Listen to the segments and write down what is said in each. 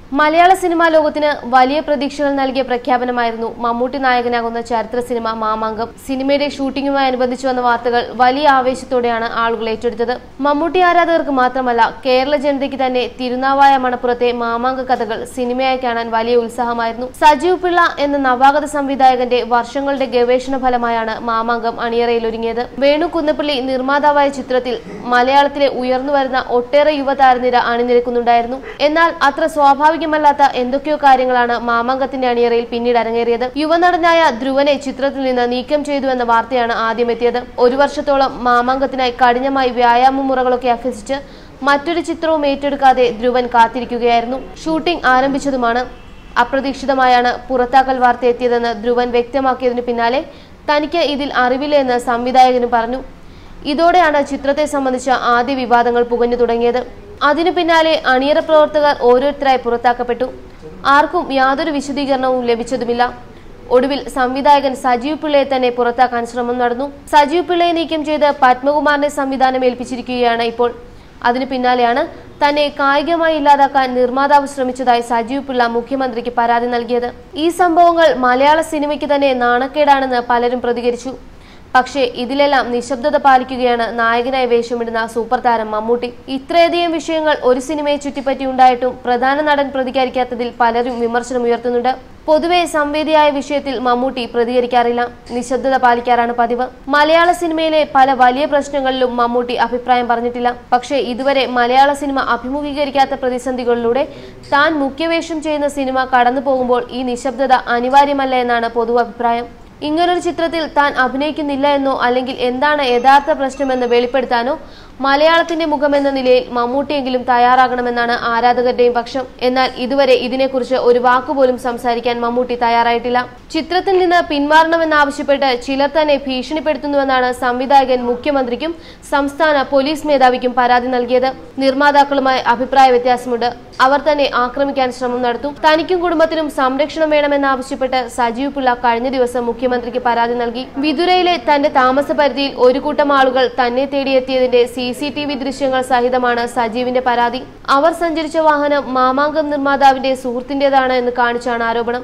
മലയാള cinema ലോകത്തിന് വലിയ പ്രതീക്ഷകൾ നൽകിയ പ്രഖ്യാപനമായിരുന്നു മമ്മൂട്ടി നായകനാകുന്ന ചരിത്ര സിനിമ മാമാങ്കം. സിനിമയുടെ ഷൂട്ടിംഗുമായി അനുബന്ധിച്ചു വന്ന വാർത്തകൾ വലിയ ആവേശത്തോടെയാണ് ആളുകൾ ഏറ്റെടുത്തത്. മമ്മൂട്ടി ആരാധകർക്ക് മാത്രമല്ല, കേരള ജനതയ്ക്ക് തന്നെ തിരുനാവായ മണപ്പുറത്തെ മാമാങ്ക കഥകൾ സിനിമയായി കാണാൻ വലിയ ഉത്സാഹമായിരുന്നു. സജീവ് പിള്ള എന്ന നവാഗത സംവിധായകന്റെ വർഷങ്ങളുടെ ഗവേഷണ ഫലമായാണ് മാമാങ്കം അണിയറയിൽ ഒരുങ്ങിയത്. വേണു കുന്നപ്പള്ളി നിർമ്മാതാവായ ചിത്രത്തിൽ മലയാളത്തിലെ ഉയർന്നുവരുന്ന ഒട്ടേറെ യുവതാരനിര അണിനിരക്കുന്നുണ്ടായിരുന്നു. എന്നാൽ അത്ര സ്വാഭാവികമല്ലാത്ത എന്തൊക്കെയോ കാര്യങ്ങളാണ് മാമാങ്കത്തിന്റെ അണിയറയിൽ പിന്നീട് അരങ്ങേറിയത്. യുവനടനായ ധ്രുവനെ ചിത്രത്തിൽ നിന്ന് നീക്കം ചെയ്തു എന്ന വാർത്തയാണ് ആദ്യം എത്തിയത്. ഒരു വർഷത്തോളം മാമാങ്കത്തിനായി കഠിനമായി വ്യായാമ മുറകളൊക്കെ അഭ്യസിച്ച് മറ്റൊരു ചിത്രവും ഏറ്റെടുക്കാതെ ധ്രുവൻ കാത്തിരിക്കുകയായിരുന്നു. ഷൂട്ടിംഗ് ആരംഭിച്ചതുമാണ്. അപ്രതീക്ഷിതമായാണ് പുറത്താക്കൽ വാർത്ത എത്തിയതെന്ന് ധ്രുവൻ വ്യക്തമാക്കിയതിനു പിന്നാലെ തനിക്ക് ഇതിൽ അറിവില്ല എന്ന് സംവിധായകനും പറഞ്ഞു. ഇതോടെയാണ് ചിത്രത്തെ സംബന്ധിച്ച ആദ്യ വിവാദങ്ങൾ പുകഞ്ഞു തുടങ്ങിയത്. അതിനു പിന്നാലെ അണിയറ പ്രവർത്തകർ ഓരോരുത്തരായി പുറത്താക്കപ്പെട്ടു. ആർക്കും യാതൊരു വിശദീകരണവും ലഭിച്ചതുമില്ല. ഒടുവിൽ സംവിധായകൻ സജീവ് പിള്ളയെ തന്നെ പുറത്താക്കാൻ ശ്രമം നടന്നു. സജീവ് പിള്ളയെ നീക്കം ചെയ്ത് പത്മകുമാറിനെ സംവിധാനം ഏൽപ്പിച്ചിരിക്കുകയാണ് ഇപ്പോൾ. അതിനു പിന്നാലെയാണ് തന്നെ കായികമായി ഇല്ലാതാക്കാൻ നിർമ്മാതാവ് ശ്രമിച്ചതായി സജീവ് പിള്ള മുഖ്യമന്ത്രിക്ക് പരാതി നൽകിയത്. ഈ സംഭവങ്ങൾ മലയാള സിനിമയ്ക്ക് തന്നെ നാണക്കേടാണെന്ന് പലരും പ്രതികരിച്ചു. പക്ഷേ ഇതിലെല്ലാം നിശബ്ദത പാലിക്കുകയാണ് നായകനായി വേഷമിടുന്ന സൂപ്പർ താരം മമ്മൂട്ടി. ഇത്രയധികം വിഷയങ്ങൾ ഒരു സിനിമയെ ചുറ്റിപ്പറ്റി ഉണ്ടായിട്ടും പ്രധാന നടൻ പ്രതികരിക്കാത്തതിൽ പലരും വിമർശനം ഉയർത്തുന്നുണ്ട്. പൊതുവെ സംവേദിയായ വിഷയത്തിൽ മമ്മൂട്ടി പ്രതികരിക്കാറില്ല, നിശബ്ദത പാലിക്കാറാണ് പതിവ്. മലയാള സിനിമയിലെ പല വലിയ പ്രശ്നങ്ങളിലും മമ്മൂട്ടി അഭിപ്രായം പറഞ്ഞിട്ടില്ല. പക്ഷേ ഇതുവരെ മലയാള സിനിമ അഭിമുഖീകരിക്കാത്ത പ്രതിസന്ധികളിലൂടെ താൻ മുഖ്യവേഷം ചെയ്യുന്ന സിനിമ കടന്നു പോകുമ്പോൾ ഈ നിശബ്ദത അനിവാര്യമല്ല എന്നാണ് പൊതു അഭിപ്രായം. ഇങ്ങനൊരു ചിത്രത്തിൽ താൻ അഭിനയിക്കുന്നില്ല എന്നോ അല്ലെങ്കിൽ എന്താണ് യഥാർത്ഥ പ്രശ്നമെന്ന് വെളിപ്പെടുത്താനോ മലയാളത്തിന്റെ മുഖമെന്ന നിലയിൽ മമ്മൂട്ടിയെങ്കിലും തയ്യാറാകണമെന്നാണ് ആരാധകരുടെയും പക്ഷം. എന്നാൽ ഇതുവരെ ഇതിനെക്കുറിച്ച് ഒരു വാക്കുപോലും സംസാരിക്കാൻ മമ്മൂട്ടി തയ്യാറായിട്ടില്ല. ചിത്രത്തിൽ നിന്ന് പിന്മാറണമെന്നാവശ്യപ്പെട്ട് ചിലർ തന്നെ ഭീഷണിപ്പെടുത്തുന്നുവെന്നാണ് സംവിധായകൻ മുഖ്യമന്ത്രിക്കും സംസ്ഥാന പോലീസ് മേധാവിക്കും പരാതി നൽകിയത്. നിർമ്മാതാക്കളുമായി അഭിപ്രായ വ്യത്യാസമുണ്ട്, അവർ തന്നെ ആക്രമിക്കാൻ ശ്രമം നടത്തും. തനിക്കും കുടുംബത്തിനും സംരക്ഷണം വേണമെന്നാവശ്യപ്പെട്ട് സജീവ് പിള്ള കഴിഞ്ഞ ദിവസം മുഖ്യമന്ത്രിക്ക് പരാതി നൽകി. വിതുരയിലെ തന്റെ താമസ പരിധിയിൽ ഒരു കൂട്ടം ആളുകൾ തന്നെ തേടിയെത്തിയതിന്റെ CCTV ദൃശ്യങ്ങൾ സഹിതമാണ് സജീവിന്റെ പരാതി. അവർ സഞ്ചരിച്ച വാഹനം മാമാങ്കം നിർമ്മാതാവിന്റെ സുഹൃത്തിന്റേതാണ് എന്ന് കാണിച്ചാണ് ആരോപണം.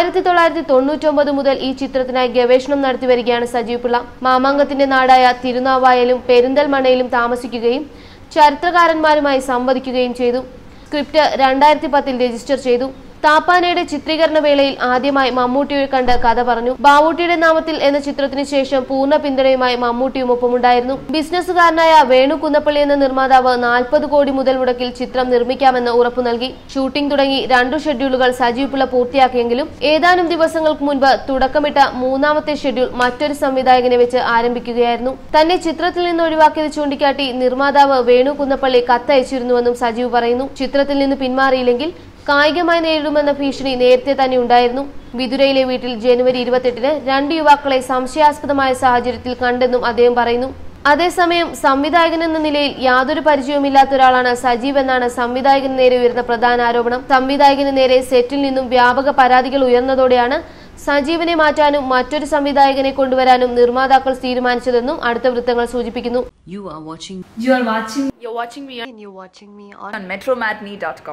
1999 മുതൽ ഈ ചിത്രത്തിനായി ഗവേഷണം നടത്തിവരികയാണ് സജീവ് പിള്ള. മാമാങ്കത്തിന്റെ നാടായ തിരുനാവായയിലും പെരിന്തൽമണ്ണയിലും താമസിക്കുകയും ചരിത്രകാരന്മാരുമായി സംവദിക്കുകയും ചെയ്തു. സ്ക്രിപ്റ്റ് 2010 രജിസ്റ്റർ ചെയ്തു. താപ്പാനയുടെ ചിത്രീകരണ വേളയിൽ ആദ്യമായി മമ്മൂട്ടിയെ കണ്ട് കഥ പറഞ്ഞു. ബാവൂട്ടിയുടെ നാമത്തിൽ എന്ന ചിത്രത്തിന് ശേഷം പൂർണ്ണ പിന്തുണയുമായി മമ്മൂട്ടിയും ഒപ്പമുണ്ടായിരുന്നു. ബിസിനസ്സുകാരനായ വേണു കുന്നപ്പള്ളി എന്ന നിർമ്മാതാവ് 40 കോടി മുതൽ മുടക്കിൽ ചിത്രം നിർമ്മിക്കാമെന്ന് ഉറപ്പു നൽകി. ഷൂട്ടിംഗ് തുടങ്ങി 2 ഷെഡ്യൂളുകൾ സജീവ് പിള്ള പൂർത്തിയാക്കിയെങ്കിലും ഏതാനും ദിവസങ്ങൾക്ക് മുൻപ് തുടക്കമിട്ട 3ാമത്തെ ഷെഡ്യൂൾ മറ്റൊരു സംവിധായകനെ വെച്ച് ആരംഭിക്കുകയായിരുന്നു. തന്നെ ചിത്രത്തിൽ നിന്ന് ഒഴിവാക്കിയത് ചൂണ്ടിക്കാട്ടി നിർമ്മാതാവ് വേണു കുന്നപ്പള്ളി കത്തയച്ചിരുന്നുവെന്നും സജീവ് പറയുന്നു. ചിത്രത്തിൽ നിന്ന് പിന്മാറിയില്ലെങ്കിൽ കായികമായി നേരിടുമെന്ന ഭീഷണി നേരത്തെ തന്നെ ഉണ്ടായിരുന്നു. വിതുരയിലെ വീട്ടിൽ ജനുവരി 28-ന് 2 യുവാക്കളെ സംശയാസ്പദമായ സാഹചര്യത്തിൽ കണ്ടെന്നും അദ്ദേഹം പറയുന്നു. അതേസമയം സംവിധായകൻ എന്ന നിലയിൽ യാതൊരു പരിചയവുമില്ലാത്ത ഒരാളാണ് സജീവ് എന്നാണ് സംവിധായകന് നേരെ ഉയർന്ന പ്രധാന ആരോപണം. സംവിധായകന് നേരെ സെറ്റിൽ നിന്നും വ്യാപക പരാതികൾ ഉയർന്നതോടെയാണ് സജീവിനെ മാറ്റാനും മറ്റൊരു സംവിധായകനെ കൊണ്ടുവരാനും നിർമ്മാതാക്കൾ തീരുമാനിച്ചതെന്നും അടുത്ത വൃത്തങ്ങൾ സൂചിപ്പിക്കുന്നു. You're watching me on metromatney.com.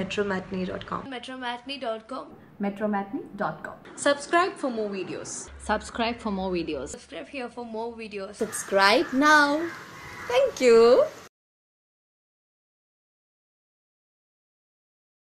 metromatney.com. Subscribe for more videos. Subscribe here for more videos. Subscribe now. Thank you.